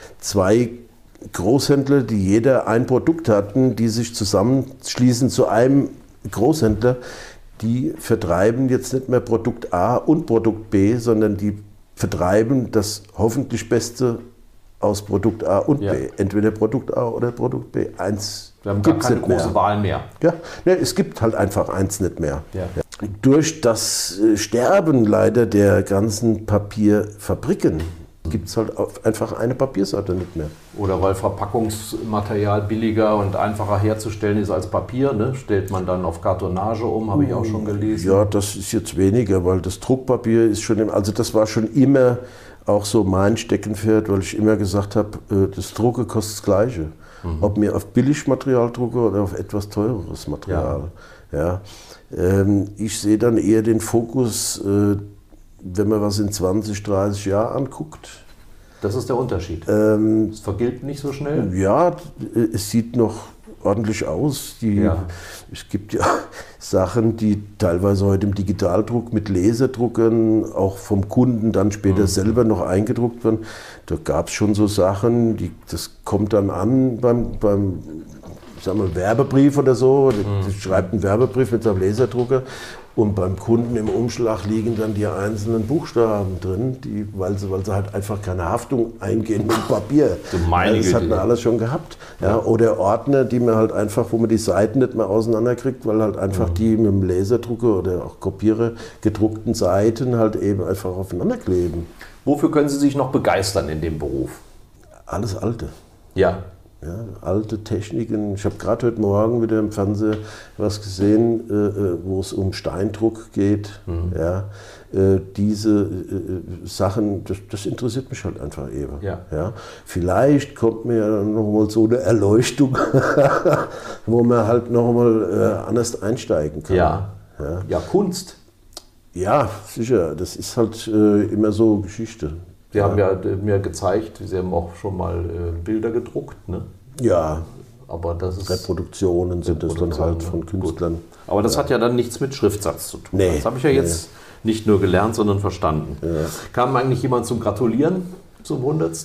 2 Großhändler, die jeder ein Produkt hatten, die sich zusammenschließen zu einem Großhändler, die vertreiben jetzt nicht mehr Produkt A und Produkt B, sondern die vertreiben das hoffentlich Beste aus Produkt A und B. Entweder Produkt A oder Produkt B. Eins wir haben gar keine große Wahl mehr. Ja, ne, es gibt halt einfach eins nicht mehr. Durch das Sterben leider der ganzen Papierfabriken gibt es halt einfach eine Papiersorte nicht mehr. Oder weil Verpackungsmaterial billiger und einfacher herzustellen ist als Papier, ne? Stellt man dann auf Kartonage um, habe ich auch schon gelesen. Ja, das ist jetzt weniger, weil das Druckpapier ist schon, also das war schon immer auch so mein Steckenpferd, weil ich immer gesagt habe, das Drucken kostet das Gleiche. Ob mir auf Billigmaterial drucke oder auf etwas teureres Material. Ja. Ich sehe dann eher den Fokus, wenn man was in 20, 30 Jahren anguckt. Das ist der Unterschied. Es vergilbt nicht so schnell? Ja, es sieht noch ordentlich aus. Es gibt ja Sachen, die teilweise heute im Digitaldruck mit Laserdruckern auch vom Kunden dann später selber noch eingedruckt werden. Da gab es schon so Sachen, das kommt dann an beim sagen wir, Werbebrief oder so. Die schreibt einen Werbebrief mit seinem Laserdrucker und beim Kunden im Umschlag liegen dann die einzelnen Buchstaben drin, weil sie halt einfach keine Haftung eingehen mit Papier. Das hat man alles schon gehabt. Ja, oder Ordner, die man halt einfach, wo man die Seiten nicht mehr auseinanderkriegt, weil halt einfach die mit dem Laserdrucker oder auch Kopierer gedruckten Seiten halt eben einfach aufeinander kleben. Wofür können Sie sich noch begeistern in dem Beruf? Alles Alte. Ja. Ja, alte Techniken. Ich habe gerade heute Morgen wieder im Fernsehen was gesehen, wo es um Steindruck geht. Ja, diese Sachen, das interessiert mich halt einfach eben. Ja, vielleicht kommt mir ja noch mal so eine Erleuchtung, wo man halt noch mal anders einsteigen kann. Ja, Kunst. Ja, sicher. Das ist halt immer so Geschichte. Sie haben ja mir gezeigt, Sie haben auch schon mal Bilder gedruckt, ne? Ja, aber das ist Reproduktionen sind das dann halt von Künstlern. Gut. Aber das hat ja dann nichts mit Schriftsatz zu tun. Nee, das habe ich ja jetzt nicht nur gelernt, sondern verstanden. Ja. Kam eigentlich jemand zum Gratulieren zum 100.?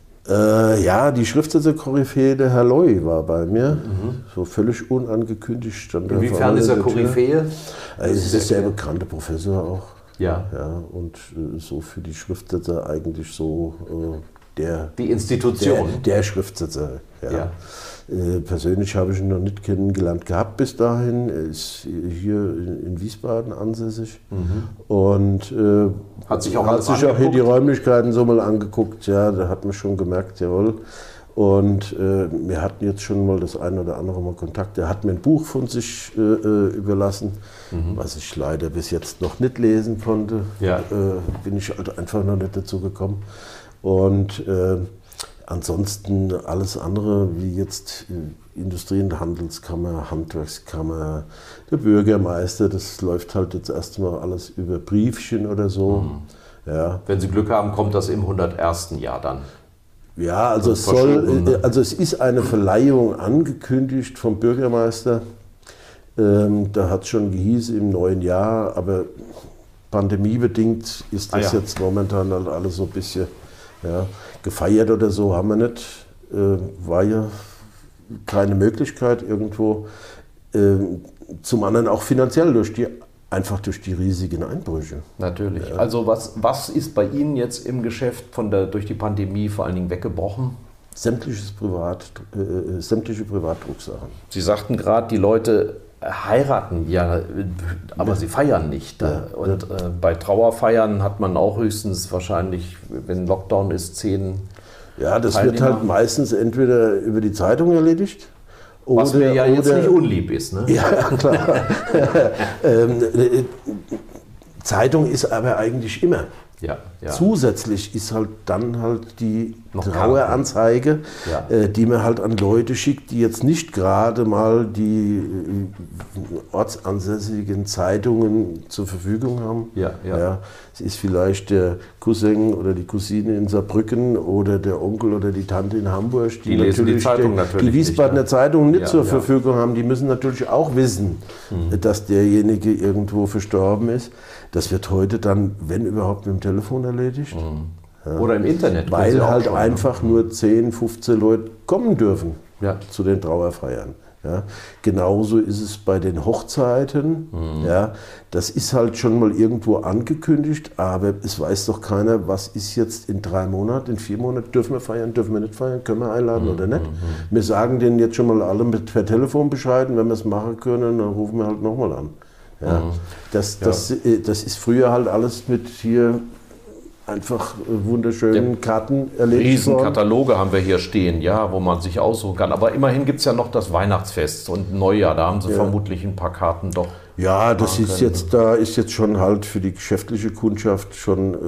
Ja, die Schriftsetzer-Koryphäe, der Herr Loy, war bei mir. So völlig unangekündigt stand er. Inwiefern ist er Koryphäe? Er ist ein sehr bekannter Professor auch. Ja. Und so für die Schriftsetzer eigentlich so die Institution. Der Schriftsetzer, ja. Persönlich habe ich ihn noch nicht kennengelernt gehabt bis dahin. Er ist hier in Wiesbaden ansässig und hat sich auch hier die Räumlichkeiten so mal angeguckt. Ja, da hat man schon gemerkt, jawohl. Und wir hatten jetzt schon mal das eine oder andere Mal Kontakt. Er hat mir ein Buch von sich überlassen, was ich leider bis jetzt noch nicht lesen konnte. Ja. Bin ich halt einfach noch nicht dazu gekommen. Und ansonsten alles andere, wie jetzt Industrie- und Handelskammer, Handwerkskammer, der Bürgermeister, das läuft halt jetzt erstmal alles über Briefchen oder so. Ja. Wenn Sie Glück haben, kommt das im 101. Jahr dann. Ja, also es ist eine Verleihung angekündigt vom Bürgermeister. Da hat es schon gehießen im neuen Jahr, aber pandemiebedingt ist das jetzt momentan halt alles so ein bisschen gefeiert oder so haben wir nicht. War ja keine Möglichkeit irgendwo. Zum anderen auch finanziell einfach durch die riesigen Einbrüche. Natürlich. Also was ist bei Ihnen jetzt im Geschäft durch die Pandemie vor allen Dingen weggebrochen? Sämtliche Privatdrucksachen. Sie sagten gerade, die Leute heiraten ja, aber sie feiern nicht. Und bei Trauerfeiern hat man auch höchstens wahrscheinlich, wenn Lockdown ist, 10 Ja, das wird halt meistens entweder über die Zeitung erledigt. Was mir ja jetzt nicht unlieb ist. Ne? Ja, klar. Zeitung ist aber eigentlich immer. Ja. Zusätzlich ist halt dann halt die Traueranzeige, die man halt an Leute schickt, die jetzt nicht gerade mal die ortsansässigen Zeitungen zur Verfügung haben. Ja. Es ist vielleicht der Cousin oder die Cousine in Saarbrücken oder der Onkel oder die Tante in Hamburg, die lesen die Zeitung natürlich die Wiesbadener Zeitung nicht zur Verfügung haben. Die müssen natürlich auch wissen, dass derjenige irgendwo verstorben ist. Das wird heute dann, wenn überhaupt, mit dem Telefon erledigt. Ja. Oder im Internet. Weil halt einfach nur 10, 15 Leute kommen dürfen zu den Trauerfeiern. Ja. Genauso ist es bei den Hochzeiten. Ja. Das ist halt schon mal irgendwo angekündigt, aber es weiß doch keiner, was ist jetzt in 3 Monaten, in 4 Monaten, dürfen wir feiern, dürfen wir nicht feiern, können wir einladen oder nicht. Wir sagen denen jetzt schon mal alle per Telefon Bescheid, wenn wir es machen können, dann rufen wir halt nochmal an. Ja, das ist früher halt alles mit hier einfach wunderschönen Karten erledigt worden. Riesenkataloge haben wir hier stehen, wo man sich aussuchen kann. Aber immerhin gibt es ja noch das Weihnachtsfest und Neujahr, da haben Sie vermutlich ein paar Karten doch. Ja, das ist jetzt, da ist jetzt schon halt für die geschäftliche Kundschaft schon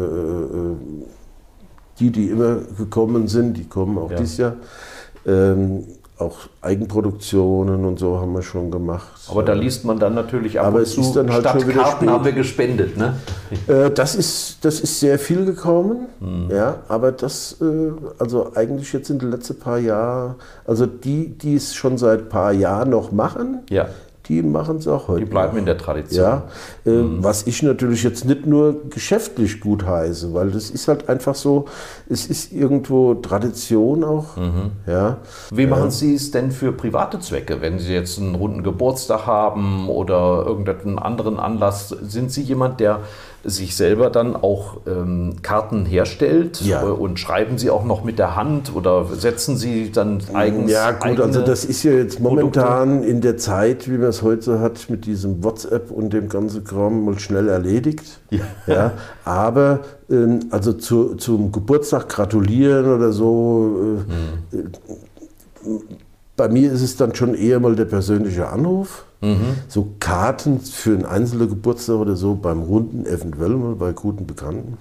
die immer gekommen sind, die kommen auch dieses Jahr. Auch Eigenproduktionen und so haben wir schon gemacht. Aber da liest man dann natürlich ab und zu, ist dann halt statt schon wieder Karten spät. Haben wir gespendet, ne? Das ist sehr viel gekommen, aber das, also eigentlich jetzt in den letzten paar Jahren, also die es schon seit ein paar Jahren noch machen, die machen es auch heute. Die bleiben in der Tradition. Ja, was ich natürlich jetzt nicht nur geschäftlich gut heiße, weil das ist halt einfach so, es ist irgendwo Tradition auch. Ja. Wie machen Sie es denn für private Zwecke, wenn Sie jetzt einen runden Geburtstag haben oder irgendeinen anderen Anlass? Sind Sie jemand, der sich selber dann auch Karten herstellt und schreiben Sie auch noch mit der Hand oder setzen Sie dann eigens? Ja gut, also das ist ja jetzt momentan in der Zeit, wie man es heute hat, mit diesem WhatsApp und dem ganzen Kram mal schnell erledigt. Ja, aber also zum Geburtstag gratulieren oder so, bei mir ist es dann schon eher mal der persönliche Anruf. So Karten für einen einzelnen Geburtstag oder so beim Runden eventuell mal bei guten Bekannten.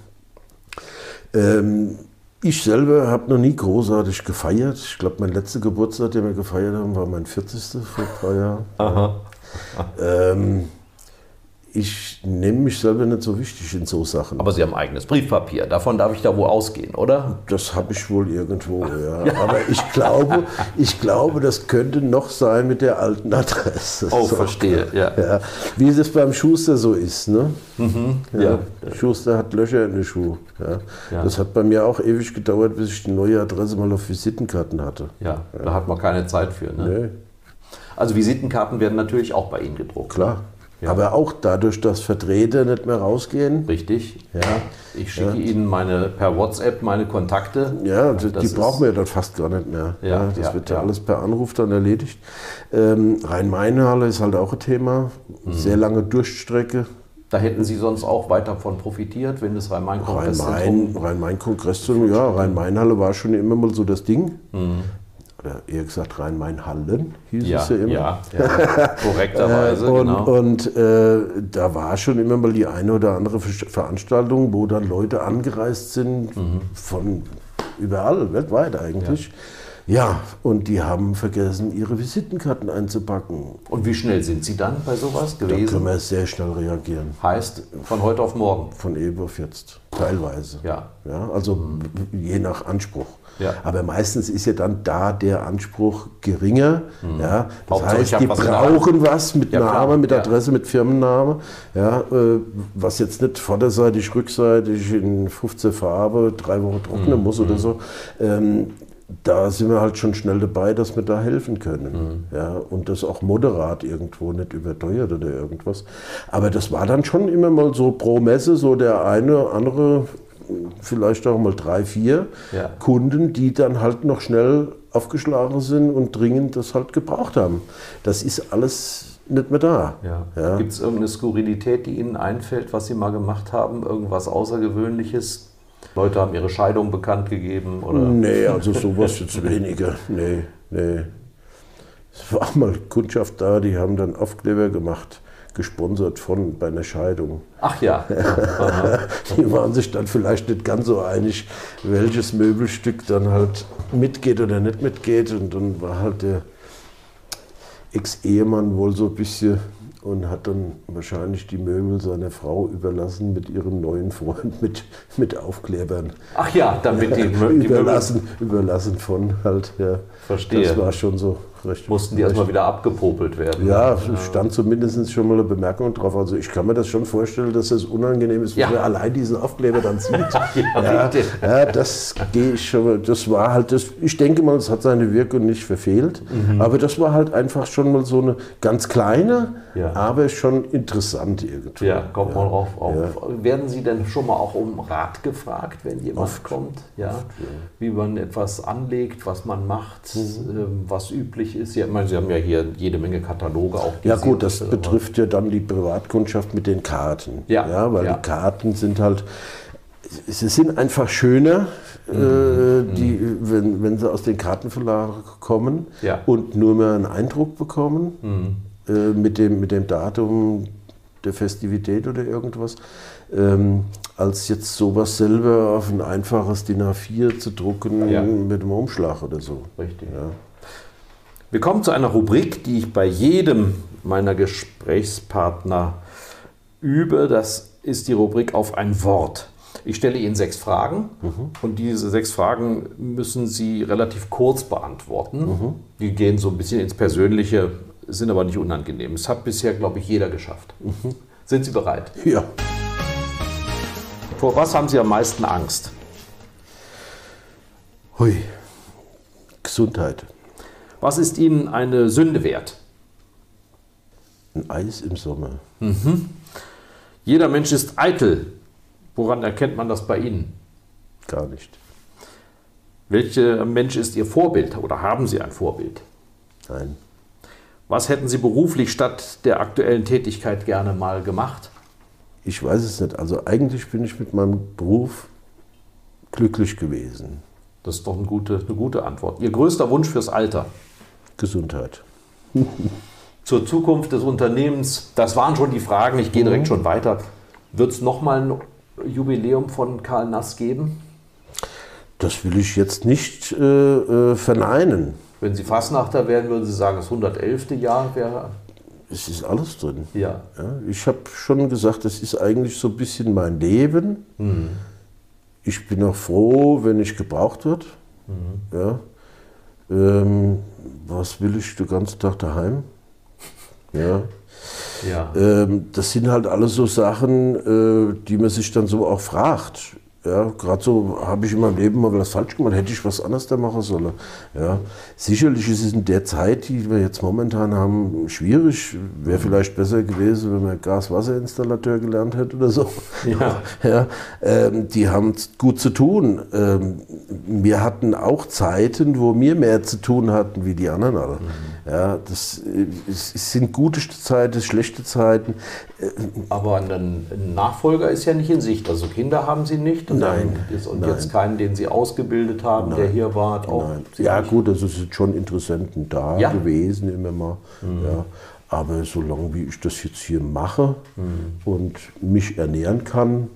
Ich selber habe noch nie großartig gefeiert. Ich glaube, mein letzter Geburtstag, den wir gefeiert haben, war mein 40. vor ein paar Jahren. ich nehme mich selber nicht so wichtig in so Sachen. Aber Sie haben eigenes Briefpapier. Davon darf ich da wohl ausgehen, oder? Das habe ich wohl irgendwo, ja. Aber ich glaube, das könnte noch sein mit der alten Adresse. Oh, verstehe, ja. Wie es beim Schuster so ist, ne? Ja. Der Schuster hat Löcher in den Schuh. Ja. Das hat bei mir auch ewig gedauert, bis ich die neue Adresse mal auf Visitenkarten hatte. Ja, da hat man keine Zeit für, ne? Nee. Also Visitenkarten werden natürlich auch bei Ihnen gedruckt. Klar. Ja. Aber auch dadurch, dass Vertreter nicht mehr rausgehen. Richtig. Ja. Ich schicke Ihnen per WhatsApp meine Kontakte. Ja, die brauchen wir dann fast gar nicht mehr. Ja, das wird ja alles per Anruf dann erledigt. Rhein-Main-Halle ist halt auch ein Thema. Sehr lange Durchstrecke. Da hätten Sie sonst auch weiter von profitiert, wenn das Rhein-Main-Kongresszentrum... Rhein-Main-Kongresszentrum, ja. Rhein-Main-Halle war schon immer mal so das Ding. Oder eher gesagt Rhein-Main-Hallen hieß es ja immer. Ja, korrekterweise, genau. Und da war schon immer mal die eine oder andere Veranstaltung, wo dann Leute angereist sind, von überall, weltweit eigentlich. Ja, und die haben vergessen, ihre Visitenkarten einzupacken. Und wie schnell sind Sie dann bei sowas gewesen? Da können wir sehr schnell reagieren. Heißt, von heute auf morgen? Von eben auf jetzt, teilweise. Ja. Also je nach Anspruch. Ja. Aber meistens ist ja dann da der Anspruch geringer. Ja. Das heißt, die brauchen was mit Name, mit Adresse, mit Firmenname. Ja, was jetzt nicht vorderseitig, rückseitig in 15 Farbe 3 Wochen trocknen muss oder so. Da sind wir halt schon schnell dabei, dass wir da helfen können. Ja, und das auch moderat irgendwo, nicht überteuert oder irgendwas. Aber das war dann schon immer mal so pro Messe, so der eine oder andere, vielleicht auch mal 3, 4 Kunden, die dann halt noch schnell aufgeschlagen sind und dringend das halt gebraucht haben. Das ist alles nicht mehr da. Ja. Gibt es irgendeine Skurrilität, die Ihnen einfällt, was Sie mal gemacht haben? Irgendwas Außergewöhnliches? Leute haben ihre Scheidung bekannt gegeben? Oder? Nee, also sowas jetzt weniger. Nee. Es war mal Kundschaft da, die haben dann Aufkleber gemacht, gesponsert bei einer Scheidung. Ach ja. Die waren sich dann vielleicht nicht ganz so einig, welches Möbelstück dann halt mitgeht oder nicht mitgeht. Und dann war halt der Ex-Ehemann wohl so ein bisschen und hat dann wahrscheinlich die Möbel seiner Frau überlassen mit ihrem neuen Freund mit Aufklebern. Ach ja, damit die überlassen von halt, ja. Verstehe. Das war schon so recht. Mussten die erstmal wieder abgepopelt werden? Ja, stand zumindest schon mal eine Bemerkung drauf. Also ich kann mir das schon vorstellen, dass das unangenehm ist, wenn man allein diesen Aufkleber dann sieht. Das gehe ich schon. Das war halt das. Ich denke mal, es hat seine Wirkung nicht verfehlt. Aber das war halt einfach schon mal so eine ganz kleine, aber schon interessant irgendwie. Ja, kommt mal drauf auf. Ja. Werden Sie denn schon mal auch um Rat gefragt, wenn jemand kommt? Ja. Wie man etwas anlegt, was man macht, was üblich ist. Ja, ich meine, Sie haben ja hier jede Menge Kataloge auch. Ja gut, das betrifft ja dann die Privatkundschaft mit den Karten. Weil die Karten sind halt, sie sind einfach schöner, wenn sie aus den Kartenverlagen kommen und nur mehr einen Eindruck bekommen mit dem Datum der Festivität oder irgendwas, als jetzt sowas selber auf ein einfaches DIN A4 zu drucken mit einem Umschlag oder so. Richtig. Ja. Wir kommen zu einer Rubrik, die ich bei jedem meiner Gesprächspartner übe. Das ist die Rubrik auf ein Wort. Ich stelle Ihnen 6 Fragen und diese 6 Fragen müssen Sie relativ kurz beantworten. Die gehen so ein bisschen ins Persönliche, sind aber nicht unangenehm. Das hat bisher, glaube ich, jeder geschafft. Sind Sie bereit? Ja. Vor was haben Sie am meisten Angst? Hui. Gesundheit. Was ist Ihnen eine Sünde wert? Ein Eis im Sommer. Jeder Mensch ist eitel. Woran erkennt man das bei Ihnen? Gar nicht. Welcher Mensch ist Ihr Vorbild oder haben Sie ein Vorbild? Nein. Was hätten Sie beruflich statt der aktuellen Tätigkeit gerne mal gemacht? Ich weiß es nicht. Also eigentlich bin ich mit meinem Beruf glücklich gewesen. Das ist doch eine gute Antwort. Ihr größter Wunsch fürs Alter? Gesundheit. Zur Zukunft des Unternehmens, das waren schon die Fragen, ich gehe direkt schon weiter. Wird es nochmal ein Jubiläum von Karl Nass geben? Das will ich jetzt nicht verneinen. Wenn Sie Fasnachter wären, würden Sie sagen, das 111. Jahr wäre... es ist alles drin. Ja. Ja, ich habe schon gesagt, das ist eigentlich so ein bisschen mein Leben. Ich bin auch froh, wenn ich gebraucht wird. Ja. Was will ich den ganzen Tag daheim? Ja. Ja. Das sind halt alles so Sachen, die man sich dann so auch fragt. Ja, gerade so habe ich in meinem Leben mal was falsch gemacht, hätte ich was anderes da machen sollen. Ja, sicherlich ist es in der Zeit, die wir jetzt momentan haben, schwierig. Wäre vielleicht besser gewesen, wenn man Gas-Wasser-Installateur gelernt hätte oder so. Ja. Ja, die haben gut zu tun. Wir hatten auch Zeiten, wo wir mehr zu tun hatten wie die anderen alle. Ja, es sind gute Zeiten, schlechte Zeiten. Aber ein Nachfolger ist ja nicht in Sicht. Also Kinder haben Sie nicht. Und Nein. Jetzt keinen, den Sie ausgebildet haben, der hier war. Auch ja gut, also es sind schon Interessenten da gewesen immer mal. Ja. Aber solange wie ich das jetzt hier mache und mich ernähren kann,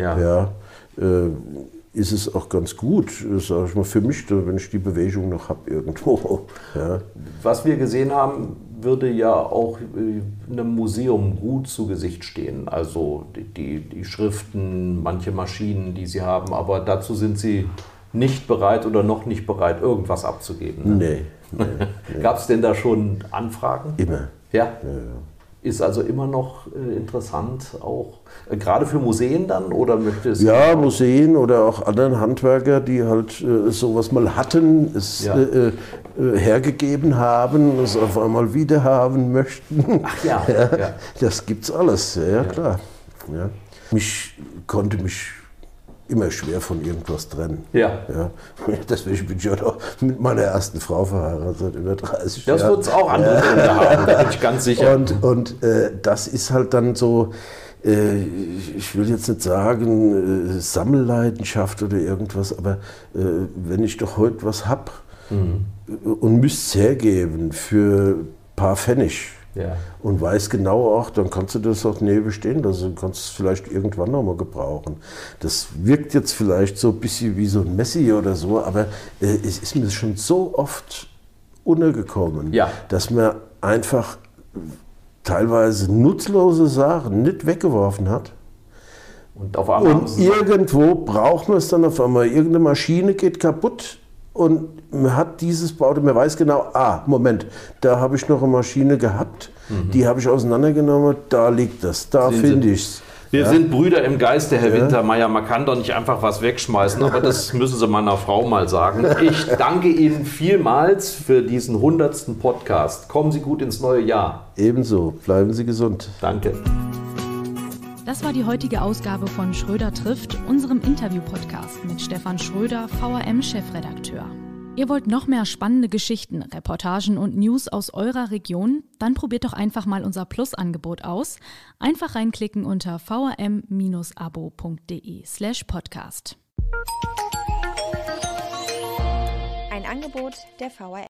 ist es auch ganz gut, sage ich mal, für mich, wenn ich die Bewegung noch habe irgendwo. Ja. Was wir gesehen haben, würde ja auch einem Museum gut zu Gesicht stehen. Also die Schriften, manche Maschinen, die Sie haben, aber dazu sind Sie nicht bereit oder noch nicht bereit, irgendwas abzugeben. Ne? Nee. Gab es denn da schon Anfragen? Immer. Ja? Ist also immer noch interessant, auch gerade für Museen dann? Oder möchte es Museen oder auch anderen Handwerker, die halt sowas mal hatten, es hergegeben haben, es auf einmal wieder haben möchten. Ach ja. Das gibt's alles, klar. Ja. Konnte mich immer schwer von irgendwas trennen. Ja. Deswegen bin ich ja noch mit meiner ersten Frau verheiratet, seit über 30 Jahren. Das wird es auch andere Gründe haben, da bin ich ganz sicher. Und das ist halt dann so, ich will jetzt nicht sagen Sammelleidenschaft oder irgendwas, aber wenn ich doch heute was habe und müsste es hergeben für ein paar Pfennig, und weiß genau auch, dann kannst du das auch neben stehen lassen, du kannst es vielleicht irgendwann nochmal gebrauchen. Das wirkt jetzt vielleicht so ein bisschen wie so ein Messi oder so, aber es ist mir schon so oft untergekommen, dass man einfach teilweise nutzlose Sachen nicht weggeworfen hat. Und auf einmal irgendwo braucht man es dann auf einmal. Irgendeine Maschine geht kaputt. Und man hat dieses Bauteil, man weiß genau, Moment, da habe ich noch eine Maschine gehabt, die habe ich auseinandergenommen, da liegt das, da finde ich es. Wir sind Brüder im Geiste, Herr Wintermeyer, man kann doch nicht einfach was wegschmeißen, aber das müssen Sie meiner Frau mal sagen. Ich danke Ihnen vielmals für diesen 100. Podcast. Kommen Sie gut ins neue Jahr. Ebenso, bleiben Sie gesund. Danke. Das war die heutige Ausgabe von Schröder trifft, unserem Interview-Podcast mit Stefan Schröder, VRM-Chefredakteur. Ihr wollt noch mehr spannende Geschichten, Reportagen und News aus eurer Region? Dann probiert doch einfach mal unser Plus-Angebot aus. Einfach reinklicken unter vrm-abo.de/podcast. Ein Angebot der VRM.